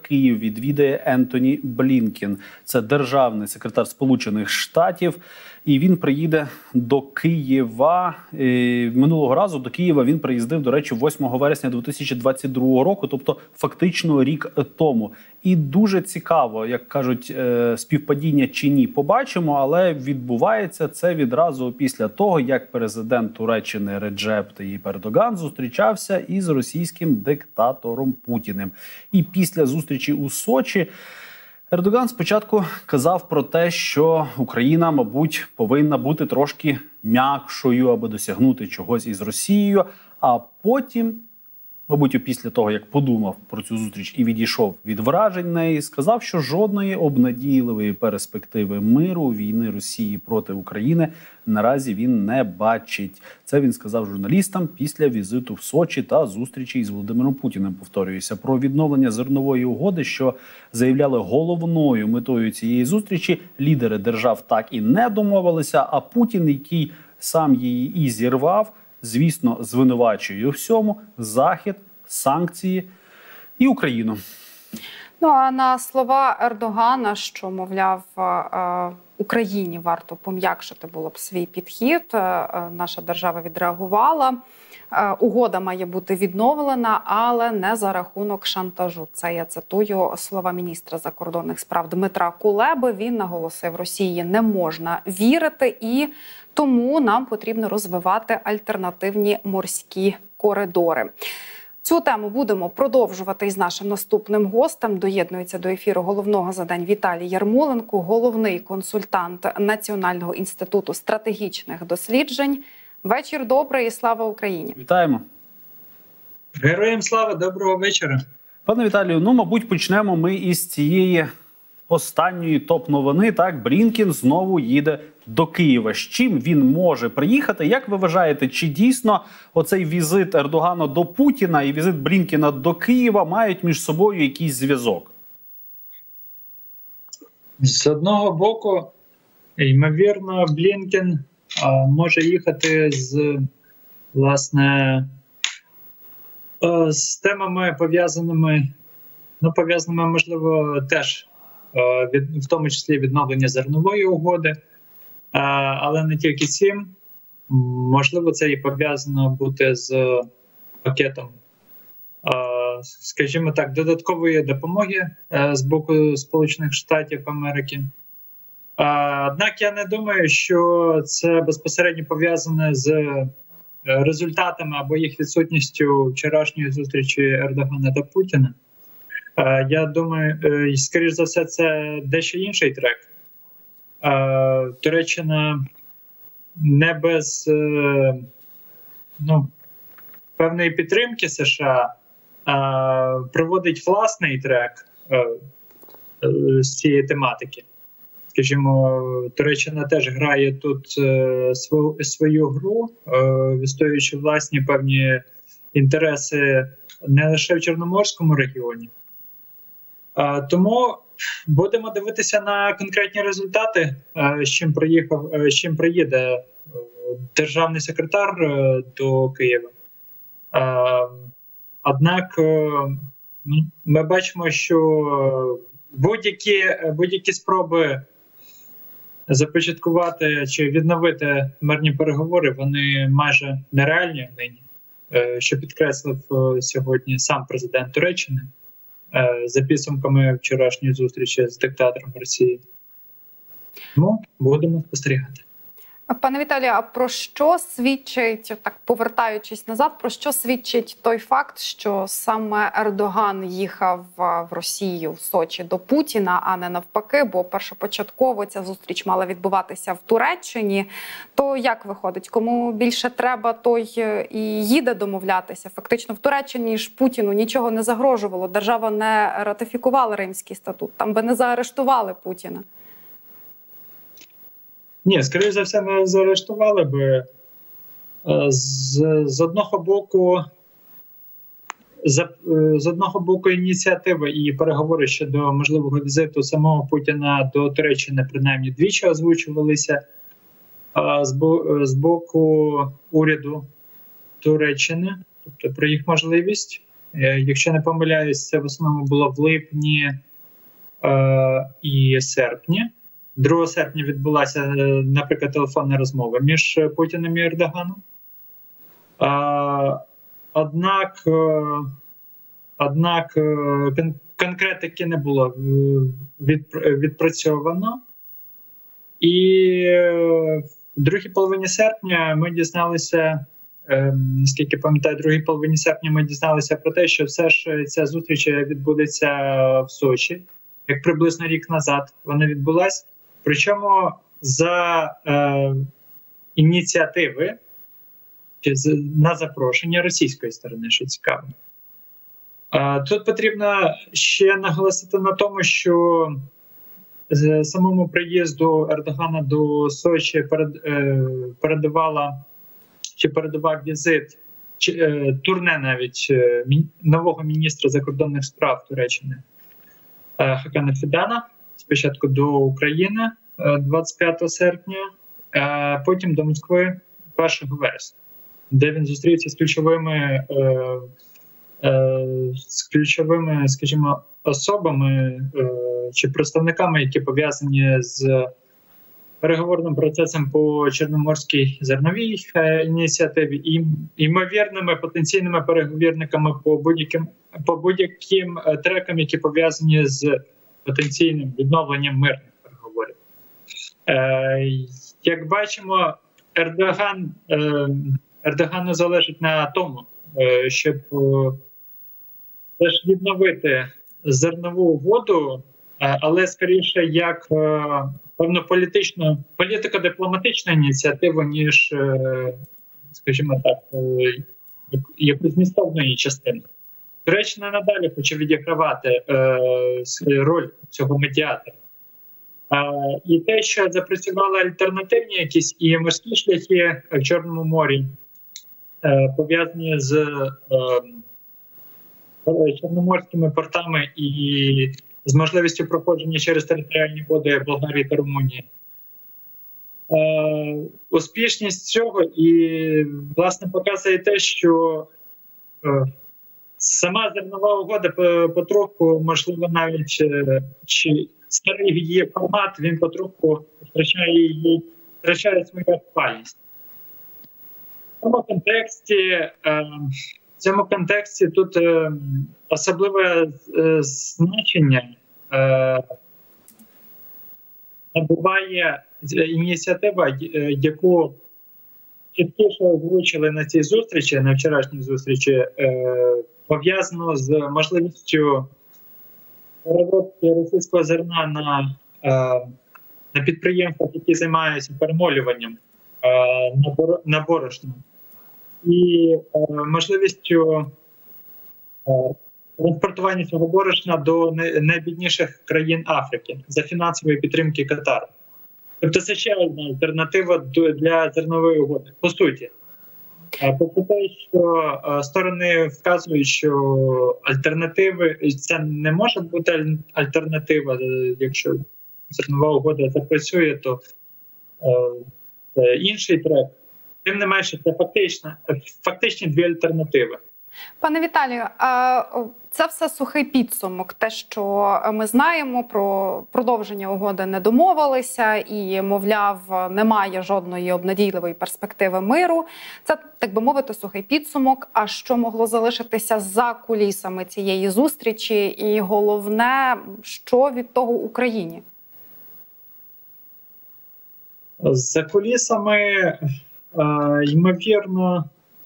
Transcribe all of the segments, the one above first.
Київ відвідає Ентоні Блінкен. Це державний секретар Сполучених Штатів. І він приїде до Києва. Минулого разу до Києва він приїздив, до речі, 8 вересня 2022 року, тобто фактично рік тому. І дуже цікаво, як кажуть, співпадіння чи ні, побачимо, але відбувається це відразу після того, як президент Туреччини Реджеп Таїп Ердоган зустрічався із російським диктатором Путіним. І після зустрічі у Сочі Ердоган спочатку казав про те, що Україна, мабуть, повинна бути трошки м'якшою, аби досягнути чогось із Росією, а потім, мабуть, після того, як подумав про цю зустріч і відійшов від вражень неї, сказав, що жодної обнадійливої перспективи миру, війни Росії проти України наразі він не бачить. Це він сказав журналістам після візиту в Сочі та зустрічі із Володимиром Путіним. Повторююся, про відновлення зернової угоди, що заявляли головною метою цієї зустрічі, лідери держав так і не домовилися, а Путін, який сам її і зірвав, звісно, звинувачує у всьому Захід, санкції і Україну. Ну, а на слова Ердогана, що, мовляв, Україні варто пом'якшити було б свій підхід, наша держава відреагувала. Угода має бути відновлена, але не за рахунок шантажу. Це я цитую слова міністра закордонних справ Дмитра Кулеби. Він наголосив, Росії не можна вірити і тому нам потрібно розвивати альтернативні морські коридори. Цю тему будемо продовжувати із нашим наступним гостем. Доєднується до ефіру головного за день Віталій Ярмоленко, головний консультант Національного інституту стратегічних досліджень. Вечір добрий і слава Україні! Вітаємо! Героям слава, доброго вечора! Пане Віталію, мабуть, почнемо ми із цієї останньої топ-новини. Так, Блінкен знову їде до Києва. З чим він може приїхати? Як ви вважаєте, чи дійсно оцей візит Ердогана до Путіна і візит Блінкена до Києва мають між собою якийсь зв'язок? З одного боку, ймовірно, Блінкен може їхати з темами пов'язаними, можливо, теж в тому числі відновлення зернової угоди, але не тільки цим. Можливо, це і пов'язано бути з пакетом, скажімо так, додаткової допомоги з боку Сполучених Штатів Америки. Однак я не думаю, що це безпосередньо пов'язане з результатами або їх відсутністю вчорашньої зустрічі Ердогана та Путіна. Я думаю, скоріш за все, це дещо інший трек. Туреччина не без певної підтримки США проводить власний трек з цієї тематики. Скажімо, Туреччина теж грає тут свою гру, відстоюючи власні певні інтереси не лише в Чорноморському регіоні. Тому будемо дивитися на конкретні результати, з чим приїде державний секретар до Києва. Однак ми бачимо, що будь-які спроби започаткувати чи відновити мирні переговори, вони майже нереальні нині, що підкреслив сьогодні сам президент Туреччини за підсумками вчорашньої зустрічі з диктатором Росії. Тому будемо спостерігати. Пане Віталію, а про що свідчить, так повертаючись назад, про що свідчить той факт, що саме Ердоган їхав в Росію, в Сочі, до Путіна, а не навпаки, бо першопочатково ця зустріч мала відбуватися в Туреччині. То як виходить? Кому більше треба, той і їде домовлятися. Фактично в Туреччині ж Путіну нічого не загрожувало, держава не ратифікувала Римський статут, там би не заарештували Путіна. Ні, скоріше за все, не заарештували би. З одного боку ініціативи і переговори щодо можливого візиту самого Путіна до Туреччини принаймні двічі озвучувалися. З боку уряду Туреччини, тобто про їх можливість. Якщо не помиляюсь, це в основному було в липні і серпні. 2 серпня відбулася, наприклад, телефонна розмова між Путіним і Ердоганом. Однак конкретики не було відпрацьовано. І в другій половині серпня ми дізналися, наскільки пам'ятаю, в другій половині серпня ми дізналися про те, що все ж ця зустріч відбудеться в Сочі, як приблизно рік назад вона відбулась. Причому за ініціативи на запрошення російської сторони, що цікаво. Тут потрібно ще наголосити на тому, що самому приїзду Ердогана до Сочі передавав візит, турне навіть нового міністра закордонних справ Туреччини Хакана Фідана. Спочатку до України 25 серпня, а потім до Москви 1 вересня, де він зустрівся з ключовими, скажімо, особами чи представниками, які пов'язані з переговорним процесом по Чорноморській зерновій ініціативі, і ймовірними потенційними переговірниками по будь-яким трекам, які пов'язані з потенційним відновленням мирних переговорів. Як бачимо, Ердогану залежить на тому, щоб теж відновити зернову угоду, але скоріше як певну політико-дипломатичну ініціативу, ніж, скажімо так, якусь змістовну її частину. Туреччина надалі хоче відігравати роль цього медіатора. І те, що запрацювали альтернативні якісь і морські шляхи в Чорному морі, пов'язані з чорноморськими портами і з можливістю проходження через територіальні води Болгарії та Румунії. Успішність цього і, власне, показує те, що сама зернова угода потроху, можливо, навіть чи старий її формат, він потроху втрачає свою актуальність. В цьому контексті тут особливе значення набуває ініціатива, яку чіткіше озвучили на цій зустрічі, на вчорашній зустрічі, пов'язано з можливістю переробки російського зерна на підприємствах, які займаються перемолюванням на борошно. І можливістю транспортування цього борошна до найбідніших країн Африки за фінансової підтримки Катару. Тобто це ще одна альтернатива для зернової угоди. По суті. Попри те, що сторони вказують, що альтернативи, це не може бути альтернатива, якщо зернова угода запрацює, то інший трек. Тим не менше, це фактичні дві альтернативи. Пане Віталію, це все сухий підсумок. Те, що ми знаємо, про продовження угоди не домовилися і, мовляв, немає жодної обнадійливої перспективи миру. Це, так би мовити, сухий підсумок. А що могло залишитися за кулісами цієї зустрічі? І головне, що від того Україні? За кулісами, ймовірно,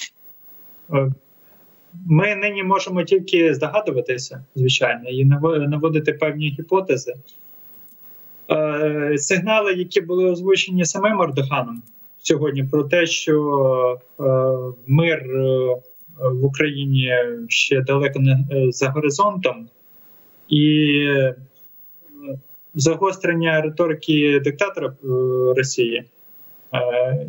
ми нині можемо тільки здогадуватися, звичайно, і наводити певні гіпотези. Сигнали, які були озвучені самим Ердоганом сьогодні про те, що мир в Україні ще далеко не за горизонтом, і загострення риторики диктатора Росії,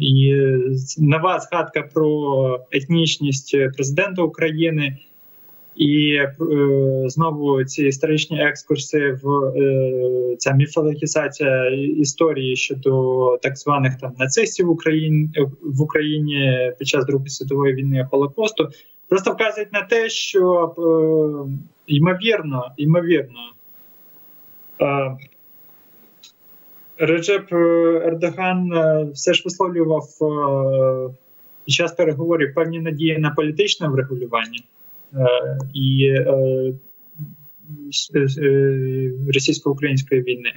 і нова згадка про етнічність президента України, І знову ці історичні екскурси ця міфологізація історії щодо так званих там нацистів в Україні під час Другої світової війни, Холокосту, просто вказують на те, що ймовірно, Реджеп Ердоган все ж висловлював під час переговорів певні надії на політичне врегулювання і російсько-української війни.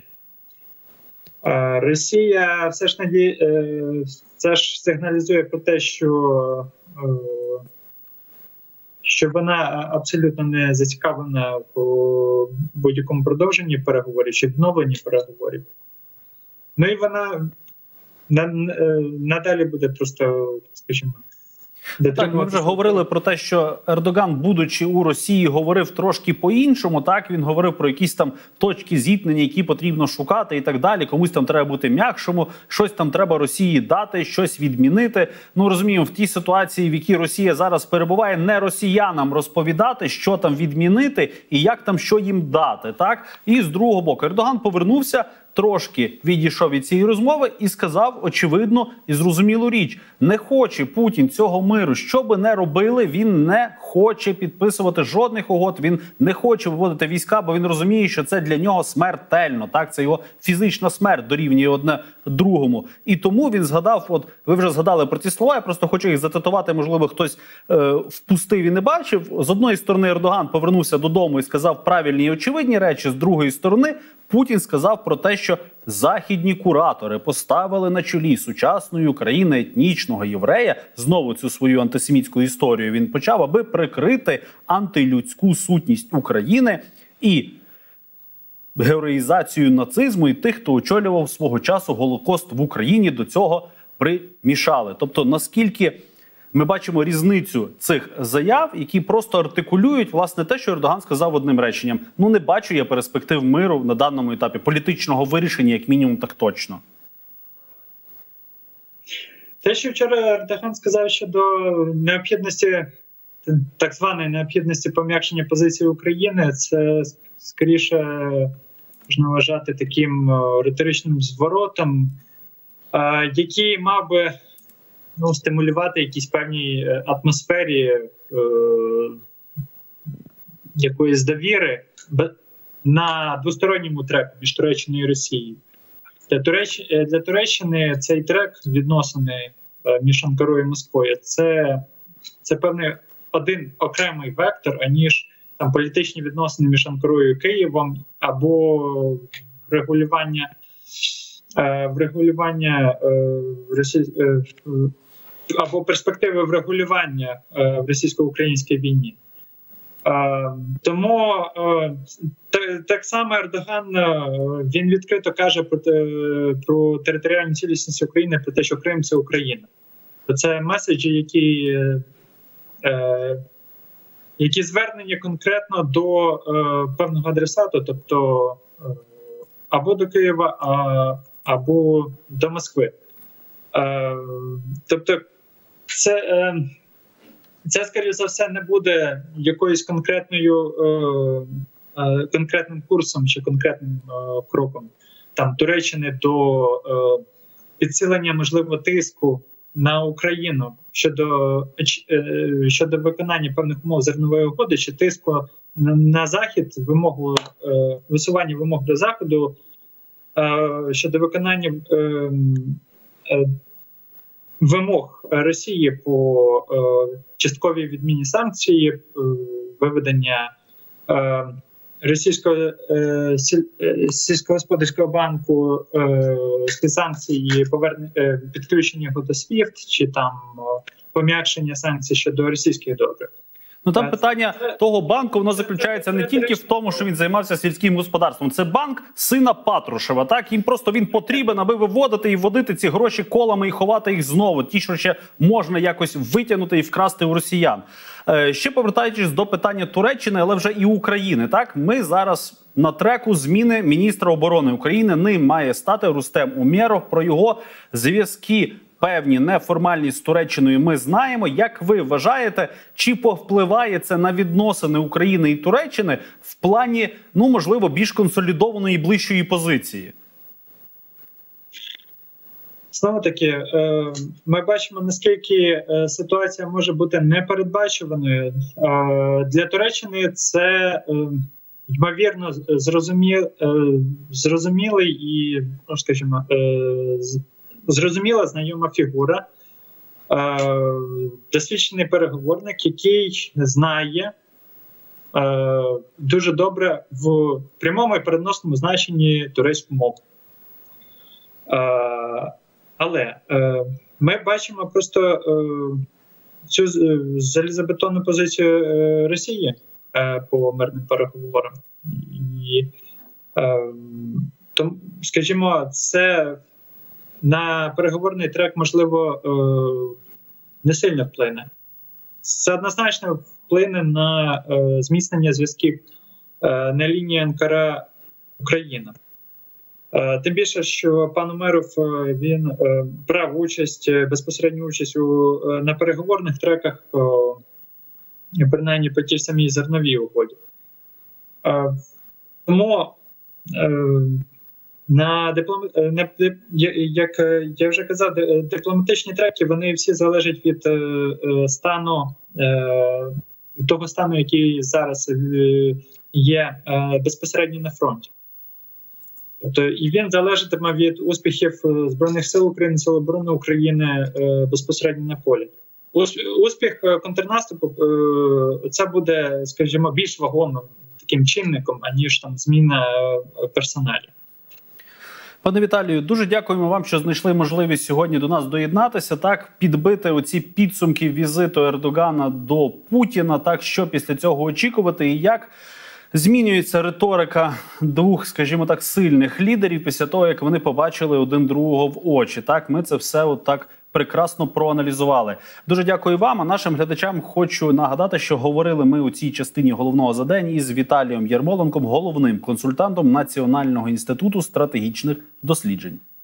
Росія все ж сигналізує про те, що вона абсолютно не зацікавлена в будь-якому продовженні переговорів чи відновленні переговорів. Ну і вона надалі буде просто, скажімо, так, ми вже говорили про те, що Ердоган, будучи у Росії, говорив трошки по-іншому. Так, він говорив про якісь там точки зіткнення, які потрібно шукати і так далі. Комусь там треба бути м'якшому, щось там треба Росії дати, щось відмінити. Ну, розуміємо, в тій ситуації, в якій Росія зараз перебуває, не росіянам розповідати, що там відмінити і як там що їм дати. Так? І з другого боку, Ердоган повернувся, трошки відійшов від цієї розмови і сказав очевидну і зрозумілу річ. Не хоче Путін цього миру. Що би не робили, він не хоче підписувати жодних угод, він не хоче виводити війська, бо він розуміє, що це для нього смертельно. Так, це його фізична смерть дорівнює одне другому. І тому він згадав, от ви вже згадали про ці слова, я просто хочу їх зацитувати, можливо, хтось впустив і не бачив. З одної сторони, Ердоган повернувся додому і сказав правильні і очевидні речі, з другої сторони, Путін сказав про те, що західні куратори поставили на чолі сучасної України етнічного єврея, знову цю свою антисемітську історію він почав, аби прикрити антилюдську сутність України і героїзацію нацизму і тих, хто очолював свого часу Голокост в Україні, до цього примішали. Тобто, наскільки ми бачимо різницю цих заяв, які просто артикулюють, власне, те, що Ердоган сказав одним реченням. Ну, не бачу я перспектив миру на даному етапі, політичного вирішення, як мінімум, так точно. Те, що вчора Ердоган сказав щодо необхідності, так званої необхідності пом'якшення позиції України, це скоріше можна вважати таким риторичним зворотом, який мав би стимулювати якісь певні атмосфері якоїсь довіри на двосторонньому треку між Туреччиною і Росією. Для Туреччини цей трек, відносини між Анкарою і Москвою, це певний один окремий вектор, аніж там політичні відносини між Анкарою і Києвом, або врегулювання або перспективи врегулювання в російсько-українській війні. Тому так само Ердоган, він відкрито каже про територіальну цілісність України, про те, що Крим – це Україна. Це меседжі, які звернені конкретно до певного адресату, тобто або до Києва, або до Москви. Тобто це, скоріше за все, не буде якоюсь конкретним курсом чи конкретним кроком там Туреччини до підсилення, можливо, тиску на Україну щодо виконання певних умов зернової угоди, чи тиску на Захід, висування вимог до Заходу щодо виконання вимог Росії по частковій відміні санкцій, виведення російського сільськогосподарського банку з санкцій, підключення його до SWIFT, чи там пом'якшення санкцій щодо російських добрив. Ну там питання того банку, воно заключається не тільки в тому, що він займався сільським господарством. Це банк сина Патрушева. Так, їм просто він потрібен, аби виводити і вводити ці гроші колами і ховати їх знову. Ті, що ще можна якось витягнути і вкрасти у росіян. Ще повертаючись до питання Туреччини, але вже і України. Так, ми зараз на треку зміни міністра оборони України. Ним має стати Рустем Умєров. Про його зв'язки певні неформальність з Туреччиною ми знаємо. Як ви вважаєте, чи повпливає це на відносини України і Туреччини в плані, ну, можливо, більш консолідованої і ближчої позиції? Знову таки, ми бачимо, наскільки ситуація може бути непередбачуваною. Для Туреччини це, ймовірно, зрозумілий і, скажімо, зрозуміла знайома фігура, досвідчений переговорник, який знає дуже добре в прямому і переносному значенні турецьку мову. Але ми бачимо просто цю залізобетонну позицію Росії по мирним переговорам. І, скажімо, це на переговорний трек, можливо, не сильно вплине. Це однозначно вплине на зміцнення зв'язків на лінії Анкара-Україна. Тим більше, що пан Умеров, він брав безпосередню участь на переговорних треках, принаймні по тій самій зерновій угоді. Тому як я вже казав, дипломатичні треки, вони всі залежать від того стану, який зараз є безпосередньо на фронті. Тобто, і він залежатиме від успіхів Збройних сил України, Сил оборони України безпосередньо на полі. Успіх контрнаступу це буде, скажімо, більш вагомим таким чинником, аніж там зміна персоналів. Пане Віталію, дуже дякуємо вам, що знайшли можливість сьогодні до нас доєднатися, так, підбити оці підсумки візиту Ердогана до Путіна, так, що після цього очікувати і як змінюється риторика двох, скажімо так, сильних лідерів після того, як вони побачили один другого в очі. Так, ми це все отак прекрасно проаналізували. Дуже дякую вам, а нашим глядачам хочу нагадати, що говорили ми у цій частині головного за день із Віталієм Ярмоленком, головним консультантом Національного інституту стратегічних досліджень.